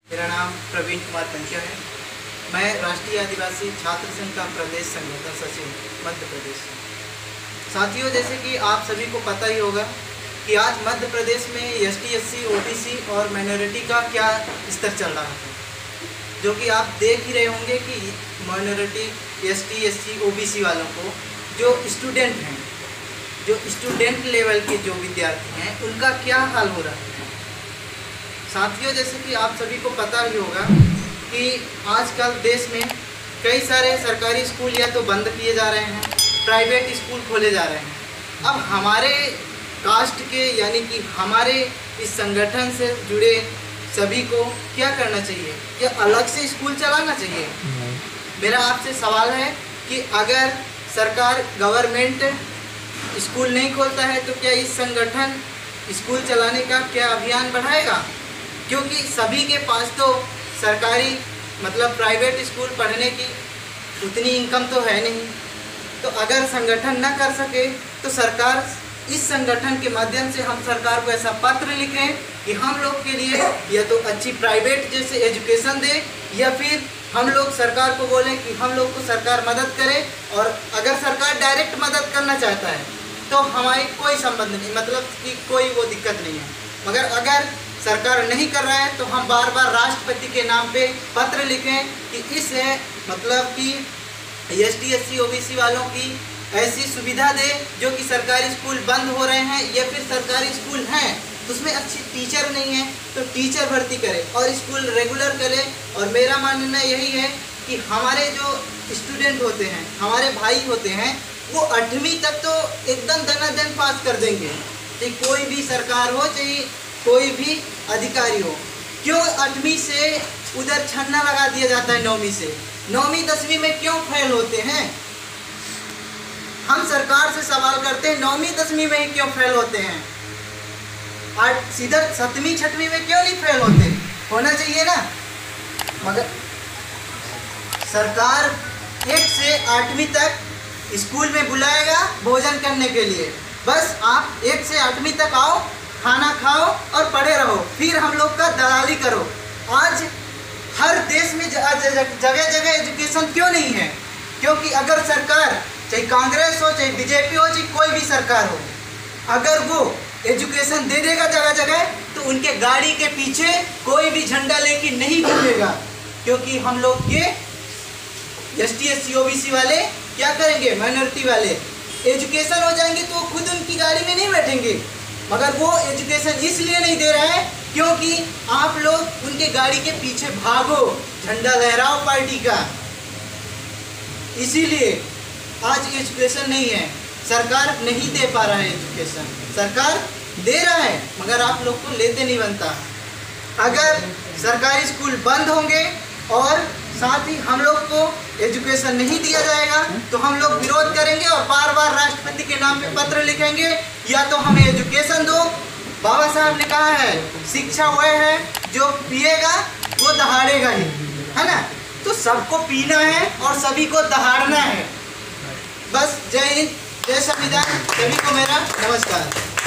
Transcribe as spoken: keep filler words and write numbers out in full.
मेरा नाम प्रवीण कुमार पंचा है। मैं राष्ट्रीय आदिवासी छात्र संघ का प्रदेश संगठन सचिव मध्य प्रदेश। साथियों, जैसे कि आप सभी को पता ही होगा कि आज मध्य प्रदेश में S T, S C, O B C और माइनॉरिटी का क्या स्तर चल रहा है, जो कि आप देख ही रहे होंगे कि minority, S T, S C, O B C वालों को जो स्टूडेंट हैं, जो स्टूडेंट लेवल के जो विद्यार्थी हैं, उनका क्या हाल हो रहा है। साथियों, जैसे कि आप सभी को पता ही होगा कि आजकल देश में कई सारे सरकारी स्कूल या तो बंद किए जा रहे हैं, प्राइवेट स्कूल खोले जा रहे हैं। अब हमारे कास्ट के यानी कि हमारे इस संगठन से जुड़े सभी को क्या करना चाहिए, या अलग से स्कूल चलाना चाहिए। मेरा आपसे सवाल है कि अगर सरकार गवर्नमेंट स्कूल नहीं खोलता है तो क्या इस संगठन स्कूल चलाने का क्या अभियान बढ़ाएगा? क्योंकि सभी के पास तो सरकारी मतलब प्राइवेट स्कूल पढ़ने की उतनी इनकम तो है नहीं। तो अगर संगठन न कर सके तो सरकार, इस संगठन के माध्यम से हम सरकार को ऐसा पत्र लिखें कि हम लोग के लिए या तो अच्छी प्राइवेट जैसे एजुकेशन दे, या फिर हम लोग सरकार को बोलें कि हम लोग को सरकार मदद करे। और अगर सरकार डायरेक्ट मदद करना चाहता है तो हमारी कोई संबंध नहीं, मतलब कि कोई वो दिक्कत नहीं है। मगर अगर सरकार नहीं कर रहा है तो हम बार बार राष्ट्रपति के नाम पे पत्र लिखें कि इस मतलब कि S T, S C, O B C वालों की ऐसी सुविधा दे जो कि सरकारी स्कूल बंद हो रहे हैं, या फिर सरकारी स्कूल हैं उसमें अच्छी टीचर नहीं है तो टीचर भर्ती करे और स्कूल रेगुलर करे। और मेरा मानना यही है कि हमारे जो स्टूडेंट होते हैं, हमारे भाई होते हैं, वो आठवीं तक तो एकदम दनादन पास कर देंगे, चाहे कोई भी सरकार हो, चाहे कोई भी अधिकारी हो। क्यों आठवीं से उधर छन्ना लगा दिया जाता है? नौवीं से नौवीं दसवीं में क्यों फेल होते हैं? हम सरकार से सवाल करते हैं, नौवीं दसवीं में ही क्यों फेल होते हैं? आठ सीधा सातवीं छठवीं में क्यों नहीं फेल होते? होना चाहिए ना। मगर सरकार एक से आठवीं तक स्कूल में बुलाएगा भोजन करने के लिए, बस आप एक से आठवीं तक आओ, खाना खाओ और पढ़े रहो, फिर हम लोग का दलाली करो। आज हर देश में जगह जगह एजुकेशन क्यों नहीं है? क्योंकि अगर सरकार, चाहे कांग्रेस हो, चाहे बी जे पी हो, चाहे कोई भी सरकार हो, अगर वो एजुकेशन दे देगा जगह जगह तो उनके गाड़ी के पीछे कोई भी झंडा लेके नहीं घूमेगा। क्योंकि हम लोग के S T, S C, O B C वाले क्या करेंगे? माइनॉरिटी वाले एजुकेशन हो जाएंगे तो खुद उनकी गाड़ी में नहीं बैठेंगे। मगर वो एजुकेशन इसलिए नहीं दे रहे हैं क्योंकि आप लोग उनके गाड़ी के पीछे भागो, झंडा लहराओ पार्टी का। इसीलिए आज एजुकेशन नहीं है, सरकार नहीं दे पा रहा है एजुकेशन। सरकार दे रहा है मगर आप लोग को लेते नहीं बनता। अगर सरकारी स्कूल बंद होंगे और साथ ही हम लोग को एजुकेशन नहीं दिया जाएगा तो हम लोग विरोध करेंगे और बार बार राष्ट्रपति के नाम पे पत्र लिखेंगे, या तो हमें एजुकेशन दो। बाबा साहब ने कहा है, शिक्षा वह है जो पिएगा वो दहाड़ेगा ही, है ना। तो सबको पीना है और सभी को दहाड़ना है। बस जय हिंद, जय संविधान। सभी को मेरा नमस्कार।